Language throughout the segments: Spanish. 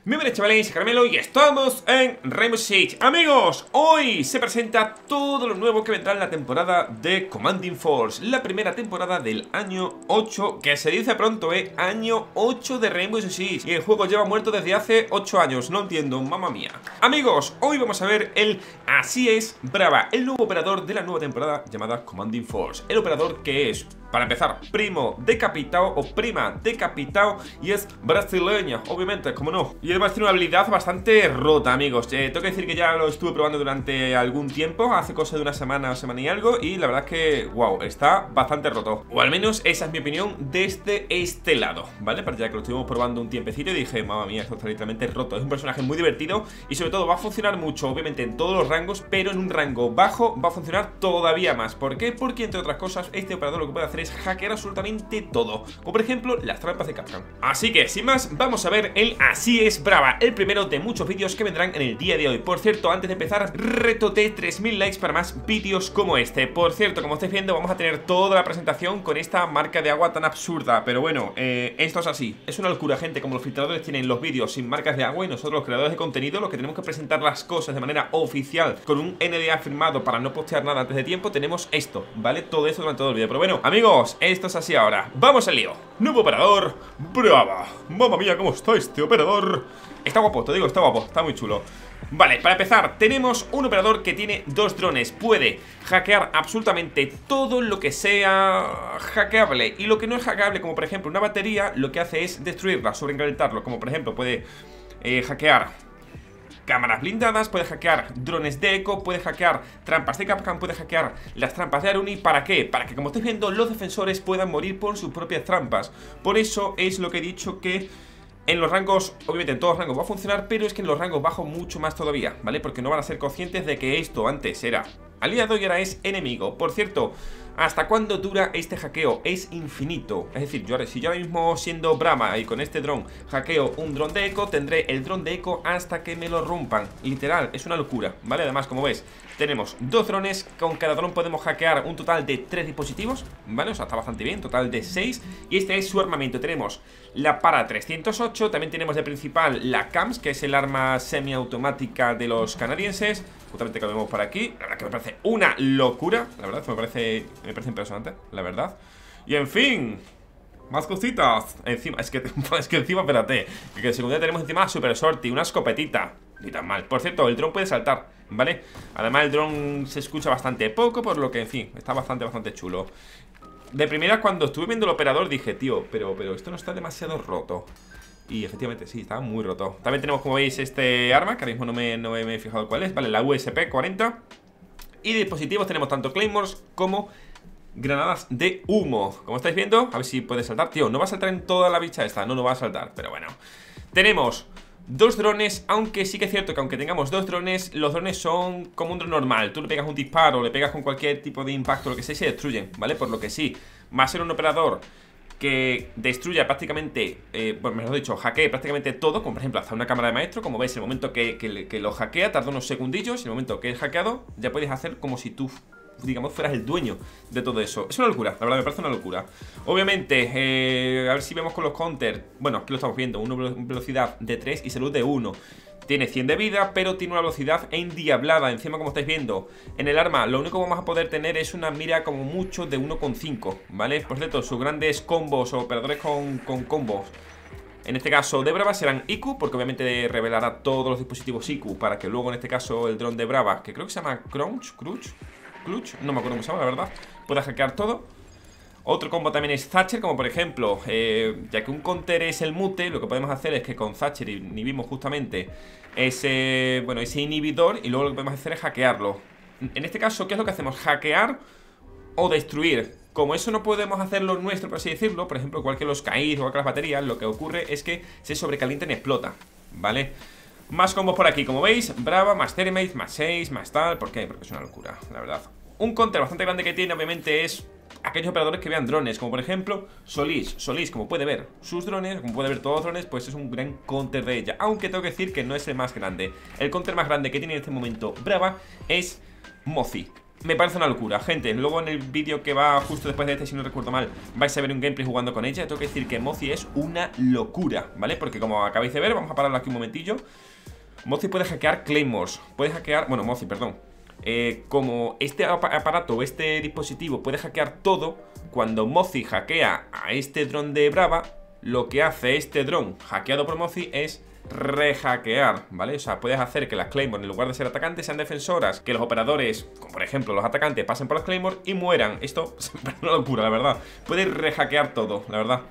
Muy buenas chavales, Caramelo y estamos en Rainbow Six. Amigos, hoy se presenta todo lo nuevo que vendrá en la temporada de Commanding Force. La primera temporada del año 8, que se dice pronto, año 8 de Rainbow Six. Y el juego lleva muerto desde hace 8 años, no entiendo, mamma mía. Amigos, hoy vamos a ver el Así es Brava, el nuevo operador de la nueva temporada llamada Commanding Force. El operador que es, para empezar, primo decapitado o prima decapitado y es brasileña, obviamente, como no. Y además tiene una habilidad bastante rota, amigos. Tengo que decir que ya lo estuve probando durante algún tiempo, hace cosa de una semana o semana y algo, y la verdad es que, wow, está bastante roto. O al menos esa es mi opinión desde este lado, ¿vale? Para ya que lo estuvimos probando un tiempecito y dije, mamma mía, esto está literalmente roto. Es un personaje muy divertido y sobre todo va a funcionar mucho, obviamente, en todos los rangos, pero en un rango bajo va a funcionar todavía más. ¿Por qué? Porque, entre otras cosas, este operador lo que puede hacer es hackear absolutamente todo, como por ejemplo las trampas de Capcom. Así que, sin más, vamos a ver el Así es Brava, el primero de muchos vídeos que vendrán en el día de hoy. Por cierto, antes de empezar, retote 3000 likes para más vídeos como este. Por cierto, como estáis viendo, vamos a tener toda la presentación con esta marca de agua tan absurda. Pero bueno, esto es así, es una locura, gente. Como los filtradores tienen los vídeos sin marcas de agua y nosotros los creadores de contenido, los que tenemos que presentar las cosas de manera oficial con un NDA firmado para no postear nada antes de tiempo, tenemos esto, ¿vale? Todo eso durante todo el vídeo. Pero bueno, amigos, esto es así ahora. Vamos al lío. Nuevo operador, Brava. Mamma mía, ¿cómo está este operador? Está guapo, te digo, está guapo, está muy chulo. Vale, para empezar, tenemos un operador que tiene dos drones. Puede hackear absolutamente todo lo que sea hackeable. Y lo que no es hackeable, como por ejemplo una batería, lo que hace es destruirla, sobrecalentarlo. Como por ejemplo puede hackear cámaras blindadas, puede hackear drones de eco, puede hackear trampas de Capcom, puede hackear las trampas de Aruni. ¿Para qué? Para que, como estáis viendo, los defensores puedan morir por sus propias trampas. Por eso es lo que he dicho, que en los rangos, obviamente en todos los rangos va a funcionar, pero es que en los rangos bajos mucho más todavía, ¿vale? Porque no van a ser conscientes de que esto antes era aliado y ahora es enemigo. Por cierto, ¿hasta cuándo dura este hackeo? Es infinito. Es decir, si yo ahora mismo, siendo Brava y con este dron, hackeo un dron de eco, tendré el dron de eco hasta que me lo rompan. Literal, es una locura, ¿vale? Además, como ves, tenemos dos drones. Con cada dron podemos hackear un total de 3 dispositivos, ¿vale? O sea, está bastante bien, total de 6. Y este es su armamento. Tenemos la Para 308, también tenemos de principal la CAMS, que es el arma semiautomática de los canadienses. Justamente que lo vemos por aquí. La verdad que me parece una locura. La verdad, me parece impresionante, la verdad. Y en fin, más cositas. Encima, es que encima, espérate, que en secundaria tenemos encima Super Sortie, una escopetita. Ni tan mal. Por cierto, el dron puede saltar, ¿vale? Además el dron se escucha bastante poco, por lo que, en fin, está bastante chulo. De primera, cuando estuve viendo el operador, dije, tío, pero esto no está demasiado roto. Y efectivamente sí, está muy roto. También tenemos, como veis, este arma, que ahora mismo no me he fijado cuál es, vale, la USP-40. Y de dispositivos tenemos tanto Claymores como granadas de humo. Como estáis viendo, a ver si puede saltar. Tío, no va a saltar en toda la bicha esta, no va a saltar, pero bueno. Tenemos dos drones, aunque sí que es cierto que aunque tengamos dos drones, los drones son como un dron normal. Tú le pegas un disparo, le pegas con cualquier tipo de impacto, lo que sea, y se destruyen, ¿vale? Por lo que sí, va a ser un operador que destruya prácticamente, bueno, mejor dicho, hackee prácticamente todo, como por ejemplo hasta una cámara de maestro. Como veis, el momento que lo hackea tarda unos segundillos, y el momento que es hackeado ya puedes hacer como si tú, digamos, fueras el dueño de todo eso. Es una locura, la verdad me parece una locura. Obviamente, a ver si vemos con los counters. Bueno, aquí lo estamos viendo, una velocidad de 3 y salud de 1. Tiene 100 de vida, pero tiene una velocidad endiablada. Encima, como estáis viendo, en el arma lo único que vamos a poder tener es una mira como mucho de 1,5, ¿vale? Por cierto, sus grandes combos o operadores con combos, en este caso de Brava, serán IQ, porque obviamente revelará todos los dispositivos IQ, para que luego, en este caso, el dron de Brava, que creo que se llama Clutch, no me acuerdo cómo se llama, la verdad, pueda hackear todo. Otro combo también es Thatcher, como por ejemplo, ya que un counter es el mute, lo que podemos hacer es que con Thatcher inhibimos justamente ese inhibidor, y luego lo que podemos hacer es hackearlo. En este caso, ¿qué es lo que hacemos? Hackear o destruir. Como eso no podemos hacerlo nuestro, por así decirlo, por ejemplo, igual que los CAIs o las baterías, lo que ocurre es que se sobrecalientan y explota, ¿vale? Más combos por aquí, como veis, Brava, más Thermite, más 6, más tal. ¿Por qué? Porque es una locura, la verdad. Un counter bastante grande que tiene, obviamente, es aquellos operadores que vean drones, como por ejemplo Solís. Solís, como puede ver sus drones, como puede ver todos los drones, pues es un gran counter de ella. Aunque tengo que decir que no es el más grande. El counter más grande que tiene en este momento Brava es Mozi. me parece una locura, gente. Luego en el vídeo que va justo después de este, si no recuerdo mal, vais a ver un gameplay jugando con ella. Tengo que decir que Mozi es una locura, ¿vale? Porque como acabáis de ver, vamos a pararlo aquí un momentillo. Mozi puede hackear Claymores, puede hackear, bueno, Mozi, perdón. Como este aparato o este dispositivo puede hackear todo, cuando Mozi hackea a este dron de Brava, lo que hace este dron hackeado por Mozi es rehackear, ¿vale? O sea, puedes hacer que las Claymore, en lugar de ser atacantes, sean defensoras, que los operadores, como por ejemplo los atacantes, pasen por las Claymore y mueran. Esto es una locura, la verdad. Puedes rehackear todo, la verdad.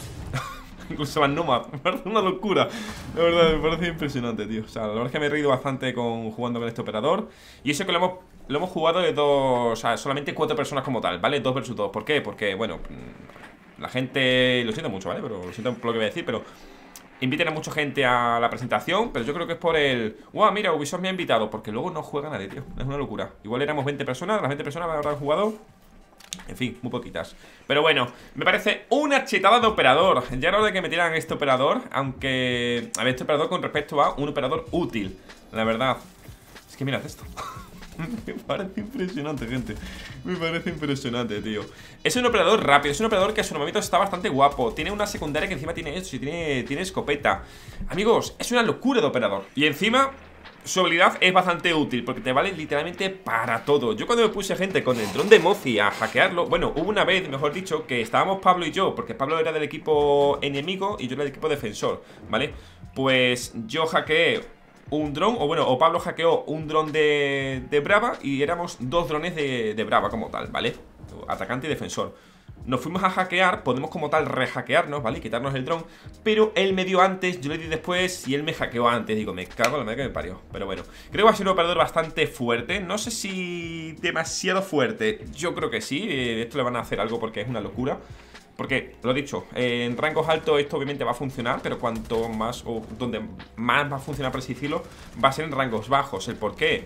Incluso más Nomad, me parece una locura. La verdad, me parece impresionante, tío. O sea, la verdad es que me he reído bastante jugando con este operador. Y eso que lo hemos jugado de dos, o sea, solamente 4 personas como tal, ¿vale? 2 versus 2. ¿Por qué? Porque, bueno, la gente, lo siento mucho, ¿vale? Pero lo siento por lo que voy a decir, pero inviten a mucha gente a la presentación, pero yo creo que es por el... ¡Wow! Mira, Ubisoft me ha invitado, porque luego no juega nadie, tío. Es una locura. Igual éramos 20 personas, las 20 personas habrán jugado... En fin, muy poquitas. Pero bueno, me parece una chetada de operador. Ya era hora de que metieran este operador. Aunque... A ver, este operador con respecto a un operador útil. La verdad. Es que mirad esto. Me parece impresionante, gente. Me parece impresionante, tío. Es un operador rápido, es un operador que a su momento está bastante guapo. Tiene una secundaria que encima tiene esto y tiene escopeta. Amigos, es una locura de operador. Y encima... su habilidad es bastante útil porque te vale literalmente para todo. Yo cuando me puse gente con el dron de Mozi a hackearlo, bueno, hubo una vez, mejor dicho, que estábamos Pablo y yo, porque Pablo era del equipo enemigo y yo era del equipo defensor, ¿vale? Pues yo hackeé un dron, o bueno, o Pablo hackeó un dron de Brava y éramos 2 drones de Brava como tal, ¿vale? Atacante y defensor. Nos fuimos a hackear, podemos como tal rehackearnos, ¿vale? Quitarnos el dron, pero él me dio antes, yo le di después y él me hackeó antes. Digo, me cago en la madre que me parió. Pero bueno, creo que va a ser un operador bastante fuerte. No sé si demasiado fuerte. Yo creo que sí, esto le van a hacer algo porque es una locura. Porque, lo he dicho, en rangos altos esto obviamente va a funcionar, pero cuanto más, o donde más va a funcionar, por así decirlo, va a ser en rangos bajos. ¿El por qué?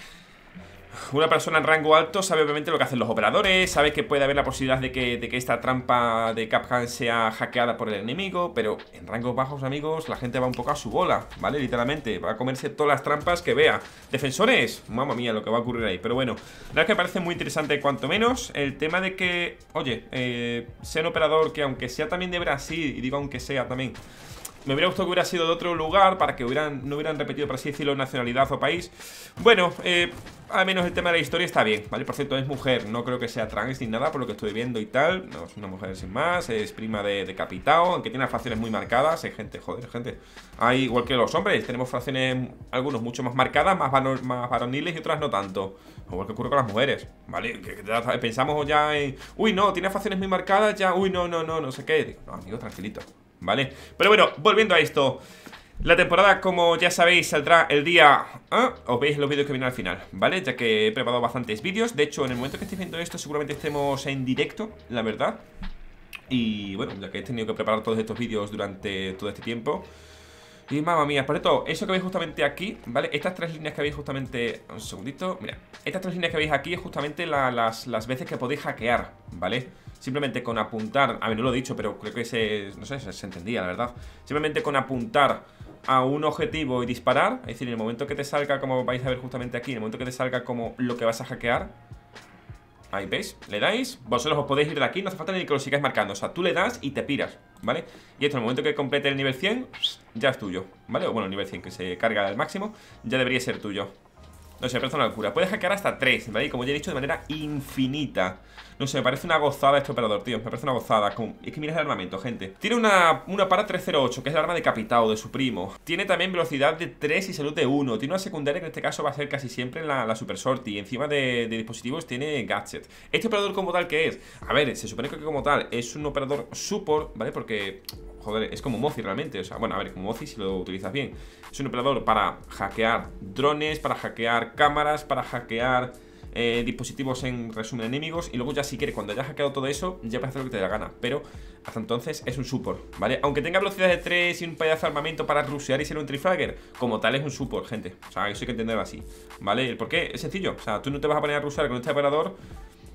Una persona en rango alto sabe obviamente lo que hacen los operadores, sabe que puede haber la posibilidad de que esta trampa de Capcan sea hackeada por el enemigo, pero en rangos bajos, amigos, la gente va un poco a su bola, ¿vale? Literalmente, va a comerse todas las trampas que vea. Defensores, mamma mía, lo que va a ocurrir ahí. Pero bueno, la verdad que me parece muy interesante cuanto menos el tema de que, oye, sea un operador que aunque sea también de Brasil, y digo aunque sea también... Me hubiera gustado que hubiera sido de otro lugar para que no hubieran repetido, por así decirlo, nacionalidad o país. Bueno, al menos el tema de la historia está bien, ¿vale? Por cierto, es mujer, no creo que sea trans ni nada por lo que estoy viendo y tal. No, es una mujer sin más, es prima de Capitao, aunque tiene las facciones muy marcadas. Hay gente, joder, gente. Hay, igual que los hombres, tenemos facciones, algunos mucho más marcadas, más varoniles y otras no tanto. Igual que ocurre con las mujeres, ¿vale? Que pensamos ya en... Uy, no, tiene facciones muy marcadas, ya... Uy, no sé qué. Digo, no, amigo, tranquilito, ¿vale? Pero bueno, volviendo a esto, la temporada, como ya sabéis, saldrá el día... os veis los vídeos que vienen al final, ¿vale? Ya que he preparado bastantes vídeos. De hecho, en el momento que estéis viendo esto, seguramente estemos en directo, la verdad. Y bueno, ya que he tenido que preparar todos estos vídeos durante todo este tiempo. Y mamma mía, por esto, eso que veis justamente aquí, ¿vale? Estas 3 líneas que veis justamente... Un segundito, mira. Estas 3 líneas que veis aquí es justamente las veces que podéis hackear, ¿vale? Simplemente con apuntar... A ver, no lo he dicho, pero creo que no sé, se entendía, la verdad. Simplemente con apuntar a un objetivo y disparar. Es decir, en el momento que te salga, como vais a ver justamente aquí, en el momento que te salga como lo que vas a hackear, ahí veis, le dais, vosotros os podéis ir de aquí, no hace falta ni que lo sigáis marcando. O sea, tú le das y te piras, ¿vale? Y esto en el momento que complete el nivel 100, ya es tuyo, ¿vale? O bueno, el nivel 100 que se carga al máximo, ya debería ser tuyo. No sé, me parece una locura. Puedes hackear hasta 3, ¿vale? Y como ya he dicho, de manera infinita. No sé, me parece una gozada este operador, tío. Me parece una gozada. Es que mira el armamento, gente. Tiene una para 308, que es el arma de Capitao, de su primo. Tiene también velocidad de 3 y salud de 1. Tiene una secundaria que en este caso va a ser casi siempre la Super Sortie. Encima de dispositivos tiene gadget. Este operador como tal, ¿qué es? A ver, se supone que como tal es un operador support, ¿vale? Porque... joder, es como Mozi realmente, o sea, bueno, a ver, como Mozi si lo utilizas bien. Es un operador para hackear drones, para hackear cámaras, para hackear dispositivos, en resumen, enemigos. Y luego ya si quieres, cuando hayas hackeado todo eso, ya puedes hacer lo que te dé la gana. Pero hasta entonces es un support, ¿vale? Aunque tenga velocidad de 3 y un pedazo de armamento para rushear y ser un trifragger, como tal es un support, gente. O sea, eso hay que entenderlo así, ¿vale? ¿El por qué? Es sencillo, o sea, tú no te vas a poner a rushear con este operador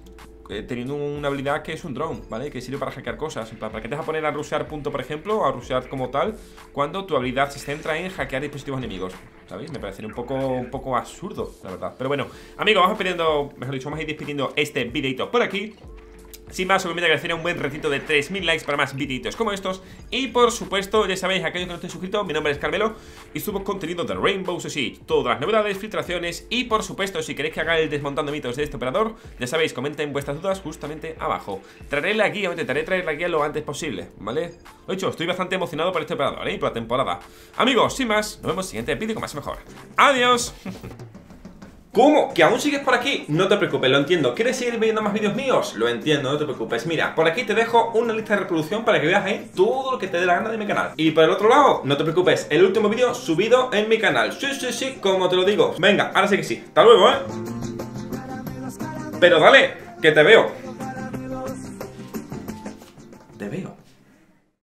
teniendo una habilidad que es un drone, ¿vale? Que sirve para hackear cosas. En plan, ¿para qué te vas a poner a rushear punto, por ejemplo, o a rushear como tal, cuando tu habilidad se centra en hackear dispositivos enemigos? ¿Sabéis? Me parecería un poco absurdo, la verdad. Pero bueno, amigos, vamos pidiendo, mejor dicho, vamos a ir despidiendo este videito por aquí. Sin más, obviamente agradecería un buen retito de 3000 likes para más videitos como estos. Y por supuesto, ya sabéis, aquellos que no estén suscritos, mi nombre es Carmelo y subo contenido de Rainbow Six, todas las novedades, filtraciones. Y por supuesto, si queréis que haga el desmontando mitos de este operador, ya sabéis, comenten vuestras dudas justamente abajo. Traeré la guía, intentaré traer la guía lo antes posible, ¿vale? Lo dicho, estoy bastante emocionado por este operador, ¿eh? Por la temporada. Amigos, sin más, nos vemos en el siguiente vídeo con más y mejor. ¡Adiós! ¿Cómo? ¿Que aún sigues por aquí? No te preocupes, lo entiendo. ¿Quieres seguir viendo más vídeos míos? Lo entiendo, no te preocupes. Mira, por aquí te dejo una lista de reproducción para que veas ahí todo lo que te dé la gana de mi canal. Y por el otro lado, no te preocupes, el último vídeo subido en mi canal. Sí, sí, sí, como te lo digo. Venga, ahora sí que sí. Hasta luego, ¿eh? Pero dale, que te veo.